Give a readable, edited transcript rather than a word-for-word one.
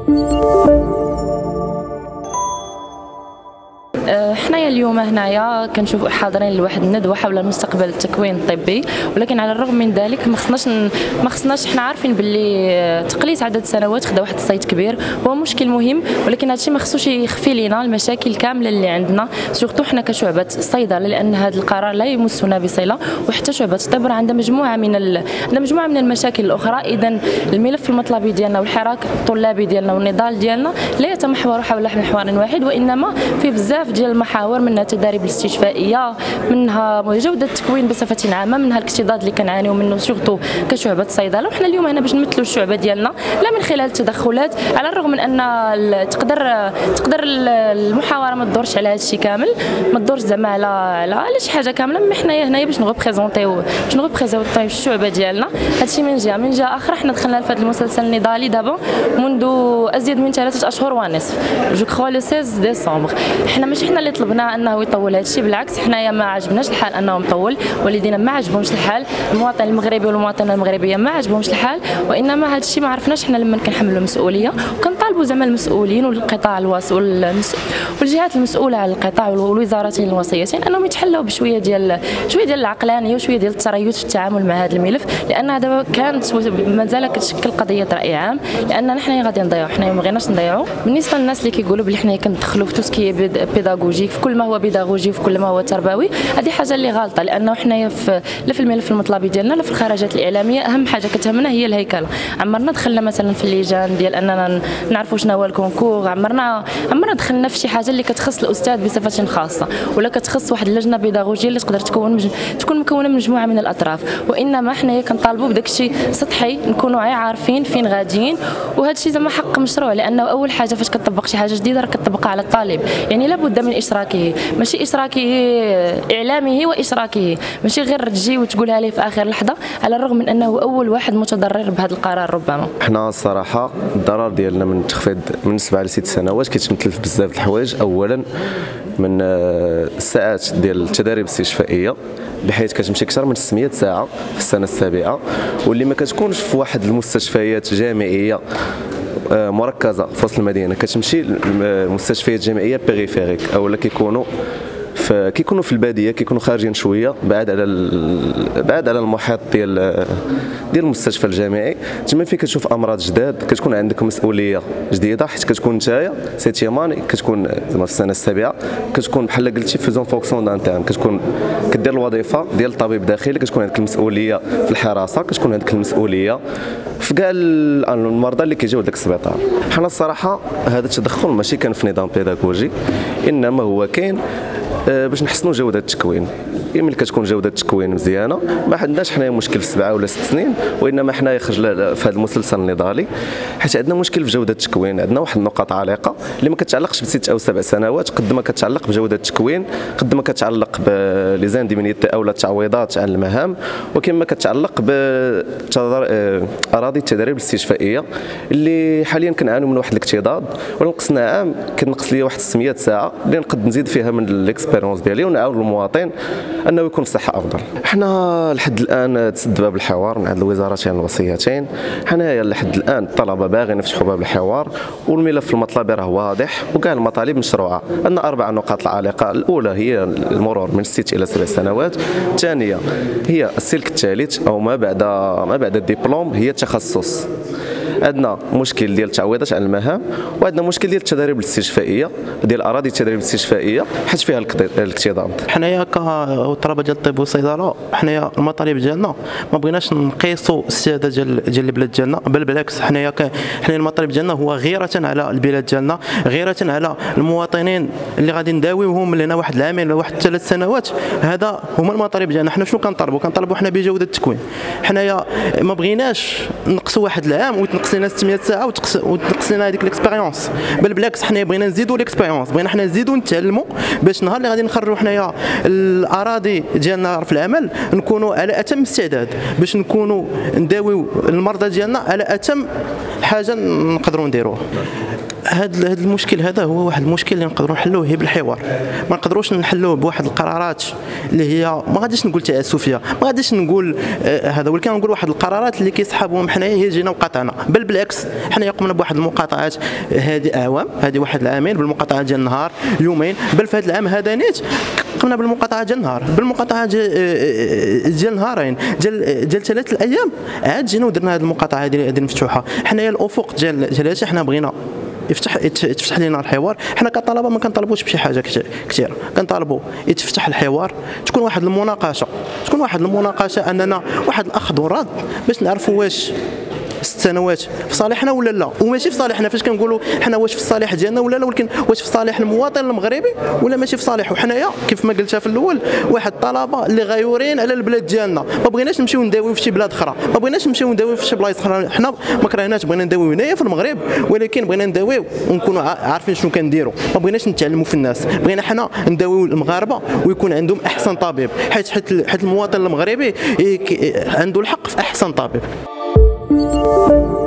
حنايا اليوم هنايا كنشوفوا حاضرين لواحد الندوه حول المستقبل التكوين الطبي، ولكن على الرغم من ذلك ما خصناش حنا عارفين باللي تقليص عدد السنوات خدا واحد الصيت كبير، هو مشكل مهم، ولكن هادشي ما خصوش يخفي لينا المشاكل كامله اللي عندنا، سورتو حنا كشعبه الصيدله، لان هذا القرار لا يمسنا بصله، وحتى شعبه الطب عندها مجموعه من المشاكل الاخرى. اذا الملف المطلبي ديالنا والحراك الطلابي ديالنا والنضال ديالنا لا يتمحور حول محور واحد، وانما في بزاف ديال المحاور، منها التداريب الاستشفائيه، منها جوده التكوين بصفه عامه، منها الاكتضاد اللي كنعانيو منه سورتو كشعبه الصيدله. وحنا اليوم هنا باش نمثلوا الشعبه ديالنا لا من خلال التدخلات، على الرغم من ان تقدر المحاوره ما تدورش على هذا الشيء كامل، ما تدورش زعما على شي حاجه كامله، مي حنايا هنايا باش نغوبريزونطيو الشعبه ديالنا. هادشي من جهه اخرى حنا دخلنا لهذا المسلسل النضالي دابا منذ ازيد من 3 اشهر ونصف، جو كخوا لو 16 ديسمبر. حنا ماشي حنا اللي طلبنا انه يطول هذا الشيء، بالعكس حنايا ما عجبناش الحال انه مطول، والذين ما عجبهمش الحال، المواطن المغربي والمواطنه المغربيه ما عجبهمش الحال، وانما هذا الشيء ما عرفناش حنا لما كنحملوا المسؤوليه، وكنطالبوا زعما المسؤولين والقطاع والجهات المسؤوله على القطاع والوزارتين الوصيتين انهم يتحلوا بشويه ديال العقلانيه وشويه ديال التريث في التعامل مع هذا الملف، لان دابا كانت مازال كتشكل قضيه راي عام، لان حنا غادي نضيعوا، حنا ما بغيناش نضيعوا. بالنسبه للناس اللي كيقولوا بلي حنا كندخلوا في توسكي بيداغوجي، في كل ما هو بيداغوجي، في كل ما هو تربوي، هذه حاجه اللي غلطه، لانه حنايا لا في الملف المطلبي ديالنا لا في الخرجات الاعلاميه اهم حاجه كتهمنا هي الهيكله. عمرنا دخلنا مثلا في اللجان ديال اننا نعرفوا شنو هو الكونكور، عمرنا دخلنا في شي حاجه اللي كتخص الاستاذ بصفه خاصه، ولا كتخص واحد اللجنه بيداغوجيه اللي تقدر تكون مكونه من مجموعه من الاطراف، وانما حنايا كنطالبوا بداك الشيء سطحي، نكونوا عارفين فين غاديين، وهذا الشيء زعما حق مشروع، لانه اول حاجه فاش كتطبق شي حاجه جديده راه كتطبقها على الطالب، يعني لابد من اشراكه، ماشي اشراكه اعلامه واشراكه، ماشي غير تجي وتقولها ليه في اخر لحظه، على الرغم من انه اول واحد متضرر بهذا القرار. ربما حنا الصراحه الضرر ديالنا من التخفيض من 7 ل 6 سنوات كيتمثل في بزاف د الحوايج. اولا من الساعات ديال التداريب الاستشفائيه، بحيث كتمشي اكثر من 600 ساعه في السنه السابعه، واللي ما كتكونش في واحد المستشفيات جامعيه مركزه في وسط المدينه، كتمشي المستشفيات الجامعيه بيريفيريك، اولا كيكونوا في الباديه، كيكونوا خارجين شويه بعاد على المحيط ديال المستشفى الجامعي. تما فين كتشوف امراض جداد كتكون عندك مسؤوليه جديده، حيت كتكون نتايا سيتيمان، كتكون زعما في السنه السابعه، كتكون بحال قلتي في زون فونكسيون دانتيرن، كتكون كدير الوظيفه ديال الطبيب داخلي، كتكون عندك المسؤوليه في الحراسه، كتكون عندك المسؤوليه في كاع المرضى اللي كيجيو لذاك السبيطار. حنا الصراحه هذا التدخل ماشي كان في نظام بيداغوجي، انما هو كاين باش نحسنوا جوده التكوين. ملي كتكون جوده التكوين مزيانه ما عندناش حنايا مشكل في 7 ولا 6 سنين، وانما حنايا خرج في هذا المسلسل النضالي حيت عندنا مشكل في جوده التكوين، عندنا واحد النقاط عالقه اللي ما كتعلقش ب6 أو 7 سنوات، قد ما كتعلق بجوده التكوين، قد ما كتعلق بلي زانديمينيتي اولا التعويضات عن المهام، وكما كتعلق باراضي التدريب الاستشفائيه اللي حاليا كنعانوا من واحد الاكتضاد، ونقصنا عام كنقص لي واحد 600 ساعه اللي نقد نزيد فيها من الاكسبيرونس ديالي ونعاون المواطن انه يكون في صحه افضل. حنا لحد الان تسد باب الحوار من عند الوزارتين الوصيتين، حنايا لحد الان الطلبه باغيين يفتحوا باب الحوار، والملف المطلبي راه واضح وكاع المطالب مشروعه. عندنا 4 نقاط العالقه، الاولى هي المرور من 6 الى 7 سنوات، الثانيه هي السلك الثالث او ما بعد الدبلوم هي التخصص، عندنا مشكل ديال التعويضات عن المهام، وعندنا مشكل ديال التدريب الاستشفائيه ديال اراضي التدريب الاستشفائيه حيت فيها الاكتضاد. حنايا كطلبه ديال الطب والصيدله، حنايا المطالب ديالنا ما بغيناش نقيسوا السياده ديال البلاد ديالنا، بل بالعكس حنايا المطالب ديالنا هو غيره على البلاد ديالنا، غيره على المواطنين اللي غادي نداويوهم لنا واحد العام ولا واحد 3 سنوات. هذا هما المطالب ديالنا. حنا شنو كنطالبوا حنا بجوده التكوين. حنايا ما بغيناش نقصوا واحد العام وتنقص لنا 600 ساعه وتنقص لنا هذيك الاكسبيريونس، بل بالعكس حنا بغينا نزيدوا الاكسبيريونس، بغينا حنا نزيدوا نتعلموا باش نهار اللي غادي نخرجوا حنايا الاراضي ديالنا في العمل نكونوا على اتم استعداد، باش نكونوا نداويو المرضى ديالنا على اتم حاجه نقدروا نديروها. هذا المشكل هذا هو واحد المشكل اللي نقدروا نحلوه هي بالحوار. ما نقدروش نحلوه بواحد القرارات اللي هي ما غاديش نقول تعسفيه، ما غاديش نقول هذا، ولكن نقول واحد القرارات اللي كيسحبوهم حنايا هي جينا وقاطعنا. بل بالعكس حنايا قمنا بواحد المقاطعات هذه اعوام، هذه واحد العامين بالمقاطعه ديال النهار يومين، بل في هذا العام هذا نيت قمنا بالمقاطعه ديال النهار، بالمقاطعه ديال نهارين ديال 3 الايام عاد جينا ودرنا هذه المقاطعه هذه مفتوحه. حنايا الافق ديال هذا حنا بغينا يتفتح لنا الحوار. حنا كطلبه ما كنطالبوش بشي حاجه كثيره، كنطالبوا يتفتح الحوار، تكون واحد المناقشه اننا واحد الاخذ والرد باش نعرفوا واش 6 سنوات في صالحنا ولا لا، وماشي في صالحنا. فاش كنقولوا حنا واش في الصالح ديالنا ولا لا، ولكن واش في صالح المواطن المغربي ولا ماشي في صالحه. حنايا كيف ما قلتها في الاول واحد الطلبه اللي غيورين على البلاد ديالنا، ما بغيناش نمشيو نداويو في شي بلاد اخرى، ما بغيناش نمشيو نداويو في شي بلايص اخرى. حنا ما كرهناش، بغينا نداويو هنايا في المغرب، ولكن بغينا نداويو ونكونوا عارفين شنو كنديروا. ما بغيناش نتعلموا في الناس، بغينا حنا نداويو المغاربه ويكون عندهم احسن طبيب، حيت المواطن المغربي عنده الحق في احسن طبيب.